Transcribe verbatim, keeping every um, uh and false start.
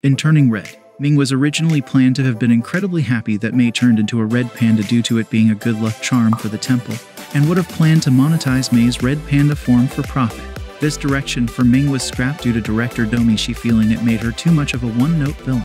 In turning red, Ming was originally planned to have been incredibly happy that Mei turned into a red panda due to it being a good luck charm for the temple, and would have planned to monetize Mei's red panda form for profit. This direction for Ming was scrapped due to director Domee Shi feeling it made her too much of a one-note villain.